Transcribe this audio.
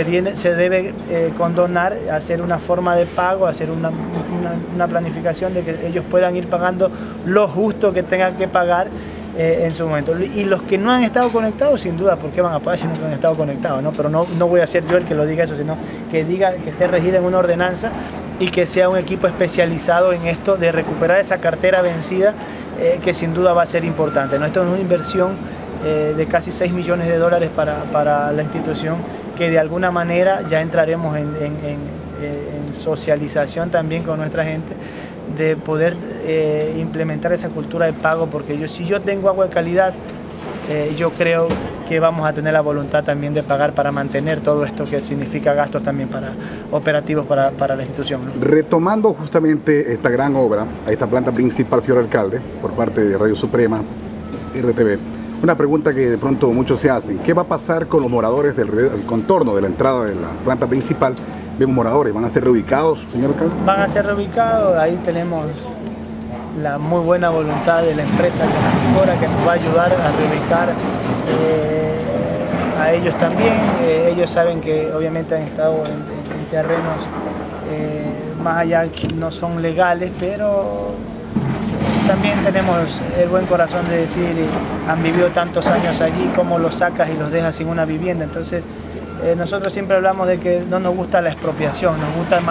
se debe condonar, hacer una forma de pago, hacer una planificación de que ellos puedan ir pagando lo justo que tengan que pagar en su momento. Y los que no han estado conectados, sin duda, ¿por qué van a pagar si nunca han estado conectados, ¿no? Pero no voy a ser yo el que lo diga eso, sino que diga que esté regida en una ordenanza y que sea un equipo especializado en esto de recuperar esa cartera vencida, que sin duda va a ser importante, ¿no? Esto es una inversión de casi 6 millones de dólares para la institución, que de alguna manera ya entraremos en socialización también con nuestra gente, de poder implementar esa cultura de pago, porque si yo tengo agua de calidad, yo creo que vamos a tener la voluntad también de pagar para mantener todo esto que significa gastos también operativos para la institución, ¿no? Retomando justamente esta gran obra, a esta planta principal, señor alcalde, por parte de Radio Suprema, RTV, una pregunta que de pronto muchos se hacen: ¿qué va a pasar con los moradores del contorno de la entrada de la planta principal? Vemos moradores, ¿van a ser reubicados, señor alcalde? Van a ser reubicados, ahí tenemos la muy buena voluntad de la empresa constructora que nos va a ayudar a reubicar a ellos también. Ellos saben que obviamente han estado en terrenos más allá no son legales, pero también tenemos el buen corazón de decir, han vivido tantos años allí, cómo los sacas y los dejas sin una vivienda. Entonces nosotros siempre hablamos de que no nos gusta la expropiación, nos gusta